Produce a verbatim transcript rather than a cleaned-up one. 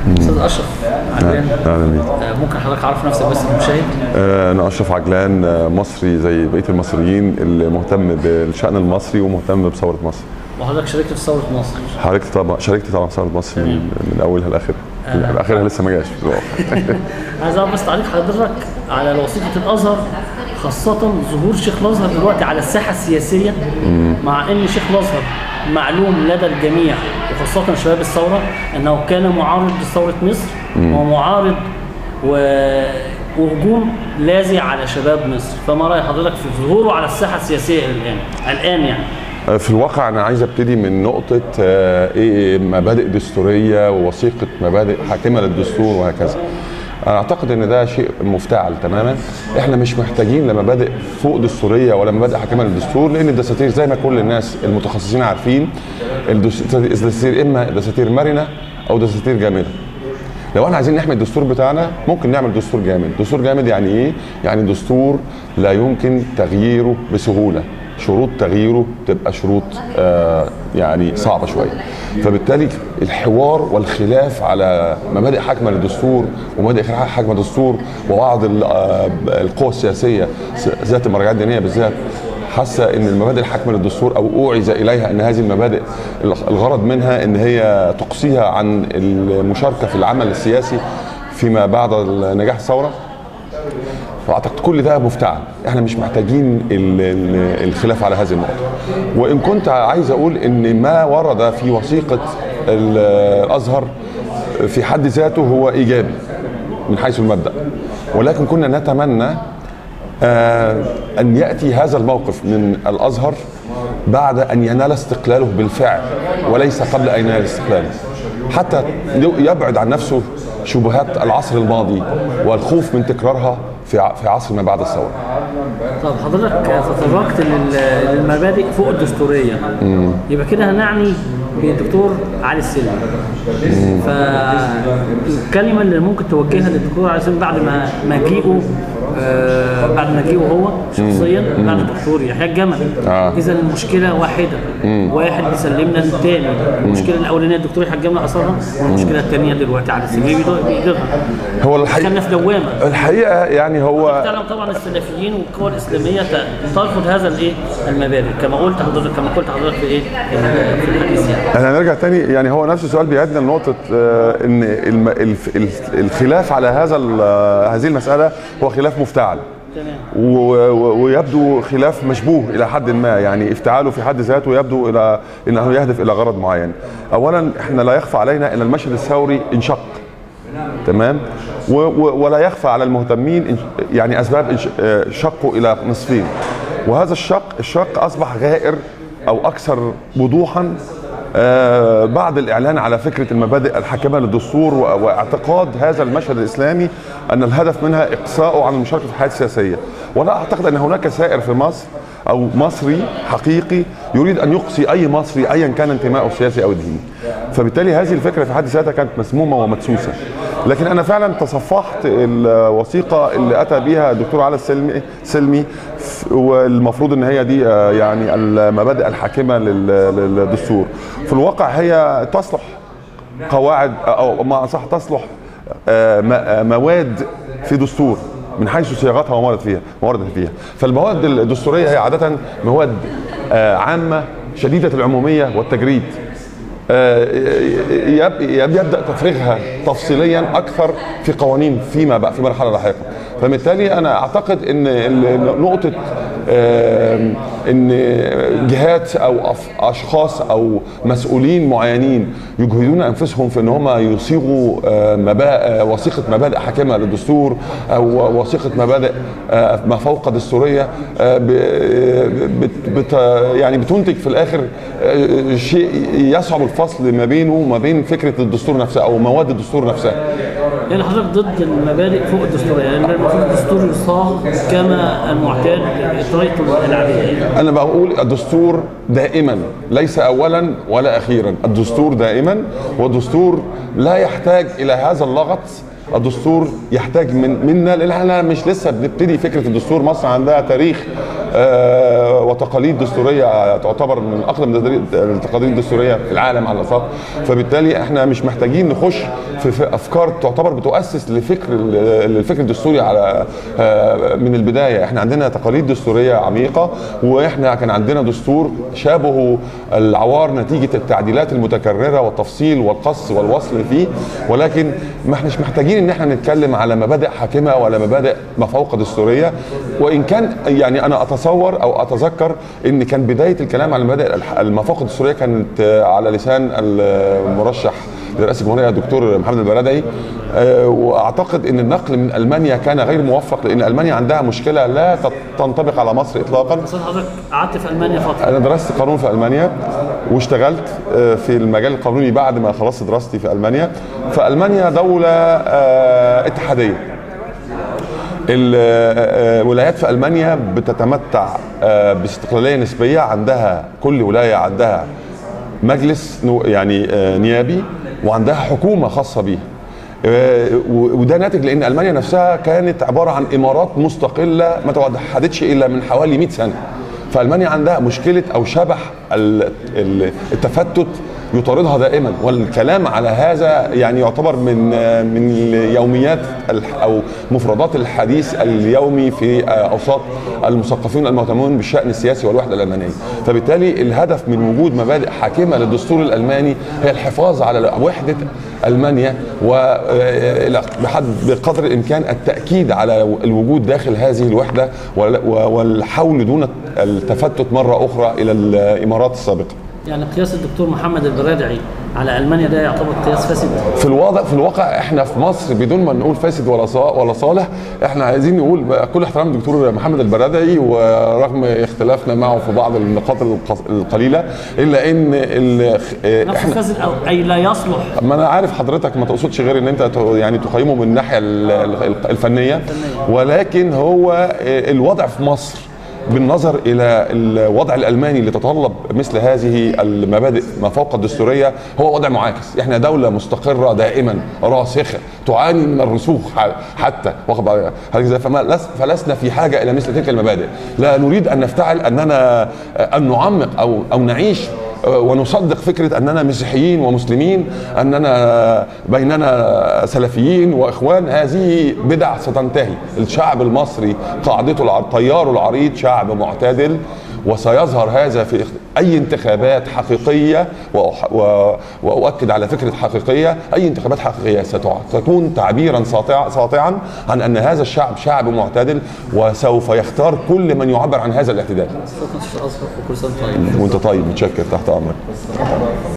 استاذ اشرف عجلان. اهلا. ممكن حضرتك تعرف نفسك بس للمشاهد؟ انا اشرف عجلان، مصري زي بقيه المصريين اللي مهتم بالشأن المصري ومهتم بثوره مصر. وحضرتك شاركت في ثوره مصر؟ شاركت طبعا شاركت طبعا في ثوره مصر من, من اولها لاخرها. آه. اخرها لسه ما جاش. عايز اعرف بس تعليق حضرتك على وثيقه الازهر، خاصه ظهور شيخ الازهر دلوقتي على الساحه السياسيه، مم. مع ان شيخ الازهر معلوم لدى الجميع وخاصه شباب الثوره انه كان معارض لثوره مصر، مم. ومعارض و... وهجوم لاذع على شباب مصر، فما راي حضرتك في ظهوره على الساحه السياسيه الان الان يعني؟ في الواقع انا عايز ابتدي من نقطه ايه مبادئ دستوريه ووثيقه مبادئ حاكمه للدستور وهكذا. انا اعتقد ان ده شيء مفتعل تماما. احنا مش محتاجين لمبادئ فوق دستوريه ولا مبادئ حاكمه للدستور، لان الدساتير زي ما كل الناس المتخصصين عارفين الدساتير اما دساتير مرنه او دساتير جامده. لو احنا عايزين نحمي الدستور بتاعنا ممكن نعمل دستور جامد. دستور جامد يعني ايه؟ يعني دستور لا يمكن تغييره بسهوله، شروط تغييره تبقى شروط آه يعني صعبه شويه. فبالتالي الحوار والخلاف على مبادئ حاكمه للدستور ومبادئ حاكمه للدستور وبعض القوى السياسيه ذات المراجعات الدينيه بالذات حاسه ان المبادئ الحاكمه للدستور او اوعز اليها ان هذه المبادئ الغرض منها ان هي تقصيها عن المشاركه في العمل السياسي فيما بعد نجاح الثوره. فاعتقد كل ده مفتعل، احنا مش محتاجين الخلاف على هذه النقطه. وان كنت عايز اقول ان ما ورد في وثيقه الازهر في حد ذاته هو ايجابي من حيث المبدا، ولكن كنا نتمنى ان ياتي هذا الموقف من الازهر بعد ان ينال استقلاله بالفعل وليس قبل ان ينال استقلاله، حتى يبعد عن نفسه شبهات العصر الماضي والخوف من تكرارها في في عصر ما بعد الثوره. طب حضرتك تطرقت للمبادئ فوق الدستوريه، مم. يبقى كده هنعني بالدكتور علي السلمي. فالكلمه اللي ممكن توجهها للدكتور علي السلمي بعد ما مجيئه آه بعد مجيئه هو شخصيا مم. بعد الدكتور يحيى الجمل، آه. اذا المشكله واحده، مم. واحد بيسلمنا للثاني. المشكله الاولانيه الدكتور يحيى الجمل اصرها، والمشكله الثانيه دلوقتي علي السلمي بيقدرها. هو الحقيقه كنا في دوامه الحقيقه يعني هو تعلم طبعا السلفيين والقوى الاسلاميه ترفض هذا الايه المبادئ كما قلت حضرتك كما قلت حضرتك في ايه في الحديث يعني. احنا هنرجع تاني يعني هو نفس السؤال بيعيدنا لنقطه ان الخلاف على هذا هذه المساله هو خلاف مفتعل. تمام. ويبدو خلاف مشبوه الى حد ما، يعني افتعاله في حد ذاته يبدو الى انه يهدف الى غرض معين. اولا احنا لا يخفى علينا ان المشهد الثوري انشق، تمام، ولا يخفى على المهتمين يعني اسباب شقه الى نصفين، وهذا الشق الشق اصبح غائر او اكثر وضوحا بعد الاعلان على فكره المبادئ الحاكمه للدستور واعتقاد هذا المشهد الاسلامي ان الهدف منها اقصاؤه عن المشاركه في الحياه السياسيه. ولا اعتقد ان هناك سائر في مصر او مصري حقيقي يريد ان يقصي اي مصري ايا كان انتمائه السياسي او الديني. فبالتالي هذه الفكره في حد ذاتها كانت مسمومه ومدسوسه. لكن انا فعلا تصفحت الوثيقه اللي اتى بها الدكتور علي السلمي سلمي والمفروض ان هي دي يعني المبادئ الحاكمه للدستور. في الواقع هي تصلح قواعد او ما صح تصلح مواد في دستور من حيث صياغتها وموردت فيها موردت فيها. فالمواد الدستوريه هي عاده مواد عامه شديده العموميه والتجريد، يبدا تفريغها تفصيليا اكثر في قوانين فيما بقى في مرحله لاحقه. فبالتالي انا اعتقد ان نقطه ان جهات او اشخاص او مسؤولين معينين يجهدون انفسهم في ان هم يصيغوا وثيقه مبادئ حاكمه للدستور او وثيقه مبادئ ما فوق دستوريه بت يعني بتنتج في الاخر شيء يصعب الفصل ما بينه وما بين فكره الدستور نفسها او مواد الدستور نفسها. يعني حضرتك ضد المبادئ فوق الدستوريه، يعني المفروض الدستور يصاغ كما المعتاد بطريقته العاديه. انا بقول الدستور دائما ليس اولا ولا اخيرا، الدستور دائما، والدستور لا يحتاج الى هذا اللغط. الدستور يحتاج من منا، لان احنا مش لسه بنبتدي فكره الدستور. مصر عندها تاريخ آه وتقاليد دستوريه تعتبر من اقدم التقاليد الدستوريه في العالم على الاطلاق. فبالتالي احنا مش محتاجين نخش في افكار تعتبر بتؤسس لفكر الفكر الدستوري على آه من البدايه. احنا عندنا تقاليد دستوريه عميقه، واحنا كان عندنا دستور شابه العوار نتيجه التعديلات المتكرره والتفصيل والقص والوصل فيه، ولكن ما احناش محتاجين ان احنا نتكلم على مبادئ حاكمه ولا مبادئ مفوقه دستوريه. وان كان يعني انا اتصور او اتذكر ان كان بدايه الكلام على مبادئ المفوقه الدستوريه كانت على لسان المرشح لرئاسه الجمهوريه الدكتور محمد البرادعي، واعتقد ان النقل من المانيا كان غير موفق، لان المانيا عندها مشكله لا تنطبق على مصر اطلاقا. بس حضرتك قعدت في المانيا فتره. انا درست قانون في المانيا واشتغلت في المجال القانوني بعد ما خلصت دراستي في المانيا. فالمانيا دوله اتحاديه. الولايات في المانيا بتتمتع باستقلاليه نسبيه، عندها كل ولايه عندها مجلس يعني نيابي وعندها حكومه خاصه بيها. وده ناتج لان المانيا نفسها كانت عباره عن امارات مستقله ما توحدتش الا من حوالي مئة سنه. فالمانيا عندها مشكله او شبح التفتت يطاردها دائما، والكلام على هذا يعني يعتبر من من يوميات او مفردات الحديث اليومي في اوساط المثقفين المهتمون بالشان السياسي والوحده الالمانيه. فبالتالي الهدف من وجود مبادئ حاكمه للدستور الالماني هي الحفاظ على وحده المانيا، وبقدر الامكان التاكيد على الوجود داخل هذه الوحده والحول دون التفتت مره اخرى الى الامارات السابقه. يعني قياس الدكتور محمد البرادعي على المانيا ده يعتبر قياس فاسد؟ في الواقع في الواقع احنا في مصر بدون ما نقول فاسد ولا ولا صالح، احنا عايزين نقول كل احترام الدكتور محمد البرادعي ورغم اختلافنا معه في بعض النقاط القليله، الا ان احنا فاسد او اي لا يصلح. ما انا عارف حضرتك ما تقصدش غير ان انت يعني تقيمه من الناحيه الفنيه، ولكن هو الوضع في مصر بالنظر الى الوضع الالماني اللي تتطلب مثل هذه المبادئ ما فوق الدستوريه هو وضع معاكس. احنا دوله مستقره دائما راسخه تعاني من الرسوخ حتى واخد فلسنا في حاجه الى مثل تلك المبادئ. لا نريد ان نفتعل اننا ان نعمق او او نعيش ونصدق فكره اننا مسيحيين ومسلمين، اننا بيننا سلفيين واخوان. هذه بدع ستنتهي. الشعب المصري قاعدته طياره العريض شعب معتدل، وسيظهر هذا في اي انتخابات حقيقيه، واؤكد على فكره حقيقيه. اي انتخابات حقيقيه ستكون تعبيرا ساطعا ساطعا عن ان هذا الشعب شعب معتدل، وسوف يختار كل من يعبر عن هذا الاعتدال. وانت طيب، متشكر، تحت امرك.